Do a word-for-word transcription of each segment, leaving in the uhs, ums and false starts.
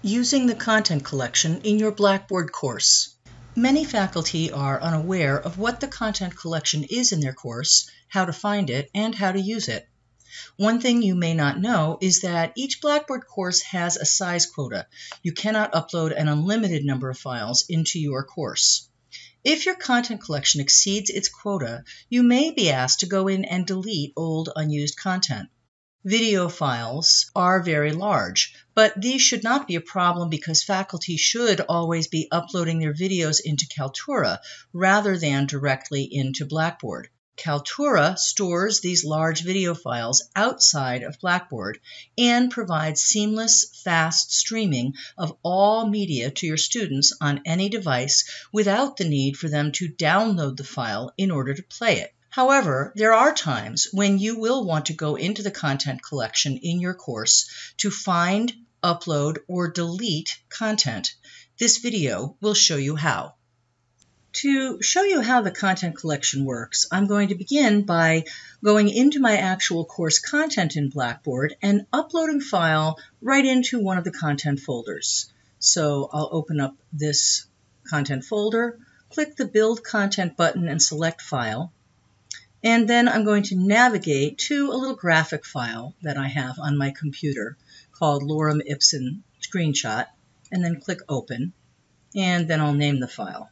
Using the content collection in your Blackboard course. Many faculty are unaware of what the content collection is in their course, how to find it, and how to use it. One thing you may not know is that each Blackboard course has a size quota. You cannot upload an unlimited number of files into your course. If your content collection exceeds its quota, you may be asked to go in and delete old unused content. Video files are very large, but these should not be a problem because faculty should always be uploading their videos into Kaltura rather than directly into Blackboard. Kaltura stores these large video files outside of Blackboard and provides seamless, fast streaming of all media to your students on any device without the need for them to download the file in order to play it. However, there are times when you will want to go into the content collection in your course to find, upload, or delete content. This video will show you how. To show you how the content collection works, I'm going to begin by going into my actual course content in Blackboard and uploading file right into one of the content folders. So I'll open up this content folder, click the Build Content button and select File. And then I'm going to navigate to a little graphic file that I have on my computer called Lorem Ipsum Screenshot, and then click Open, and then I'll name the file.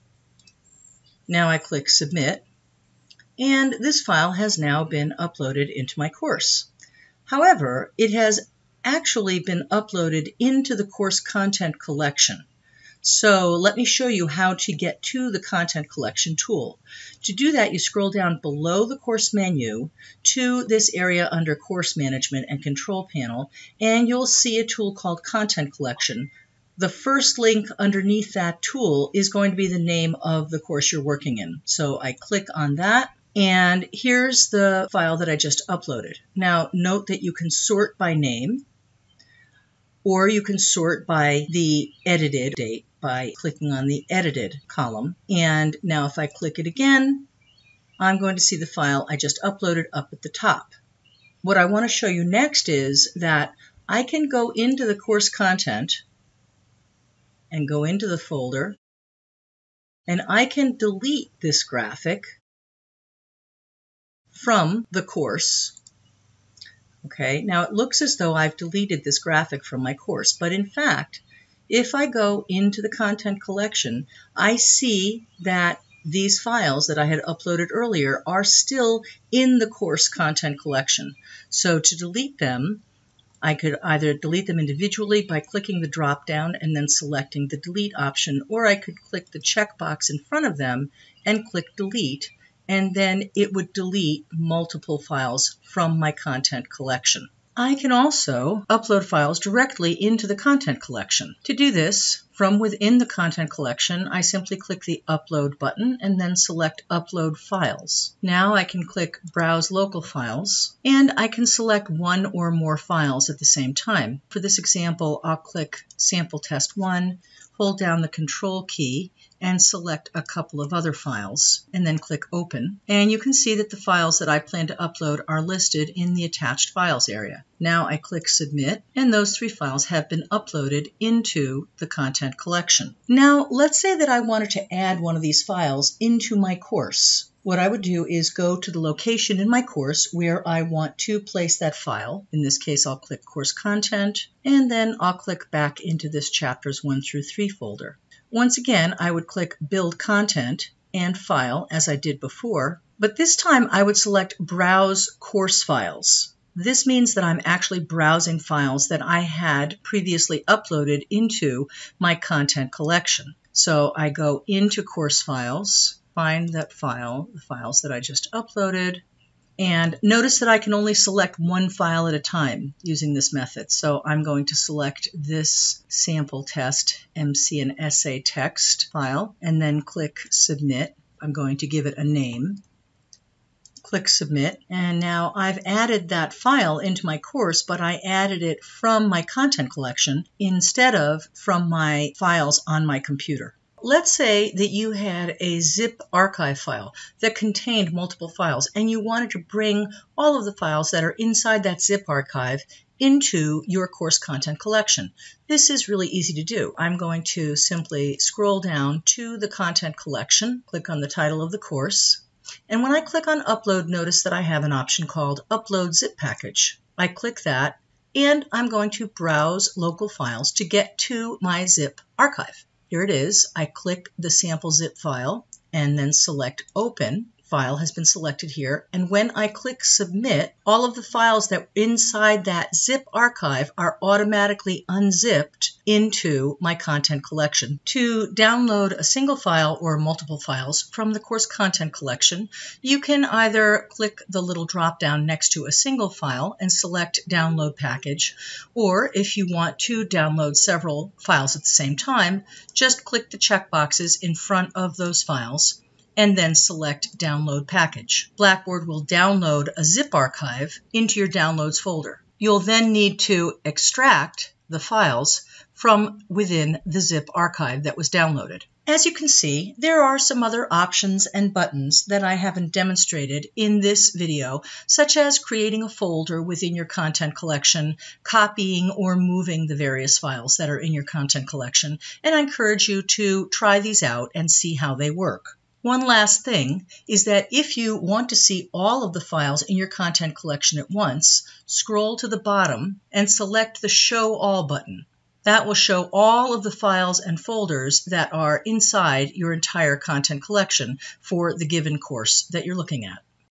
Now I click Submit, and this file has now been uploaded into my course. However, it has actually been uploaded into the course content collection. So let me show you how to get to the content collection tool. To do that, you scroll down below the course menu to this area under Course Management and Control Panel, and you'll see a tool called Content Collection. The first link underneath that tool is going to be the name of the course you're working in. So I click on that, and here's the file that I just uploaded. Now note that you can sort by name, or you can sort by the edited date by clicking on the edited column. And now if I click it again, I'm going to see the file I just uploaded up at the top. What I want to show you next is that I can go into the course content and go into the folder, and I can delete this graphic from the course. Okay, now it looks as though I've deleted this graphic from my course, but in fact, if I go into the content collection, I see that these files that I had uploaded earlier are still in the course content collection. So to delete them, I could either delete them individually by clicking the drop down and then selecting the delete option, or I could click the checkbox in front of them and click delete, and then it would delete multiple files from my content collection. I can also upload files directly into the content collection. To do this, from within the content collection, I simply click the Upload button and then select Upload Files. Now I can click Browse Local Files, and I can select one or more files at the same time. For this example, I'll click Sample Test one, hold down the Control key, and select a couple of other files, and then click Open. And you can see that the files that I plan to upload are listed in the Attached Files area. Now I click Submit, and those three files have been uploaded into the content collection. Now let's say that I wanted to add one of these files into my course. What I would do is go to the location in my course where I want to place that file. In this case, I'll click Course Content, and then I'll click back into this Chapters one through three folder. Once again, I would click Build Content and File as I did before, but this time I would select Browse Course Files. This means that I'm actually browsing files that I had previously uploaded into my content collection. So I go into Course Files, find that file, the files that I just uploaded, and notice that I can only select one file at a time using this method. So I'm going to select this sample test M C and essay text file and then click Submit. I'm going to give it a name. Click Submit, and now I've added that file into my course, but I added it from my content collection instead of from my files on my computer. Let's say that you had a zip archive file that contained multiple files, and you wanted to bring all of the files that are inside that zip archive into your course content collection. This is really easy to do. I'm going to simply scroll down to the content collection, click on the title of the course, and when I click on Upload, notice that I have an option called Upload Zip Package. I click that, and I'm going to browse local files to get to my zip archive. Here it is. I click the sample zip file and then select Open. File has been selected here, and when I click Submit, all of the files that are inside that zip archive are automatically unzipped into my content collection. To download a single file or multiple files from the course content collection, you can either click the little drop down next to a single file and select Download Package, or if you want to download several files at the same time, just click the check boxes in front of those files and then select Download Package. Blackboard will download a zip archive into your Downloads folder. You'll then need to extract the files from within the zip archive that was downloaded. As you can see, there are some other options and buttons that I haven't demonstrated in this video, such as creating a folder within your content collection, copying or moving the various files that are in your content collection, and I encourage you to try these out and see how they work. One last thing is that if you want to see all of the files in your content collection at once, scroll to the bottom and select the Show All button. That will show all of the files and folders that are inside your entire content collection for the given course that you're looking at.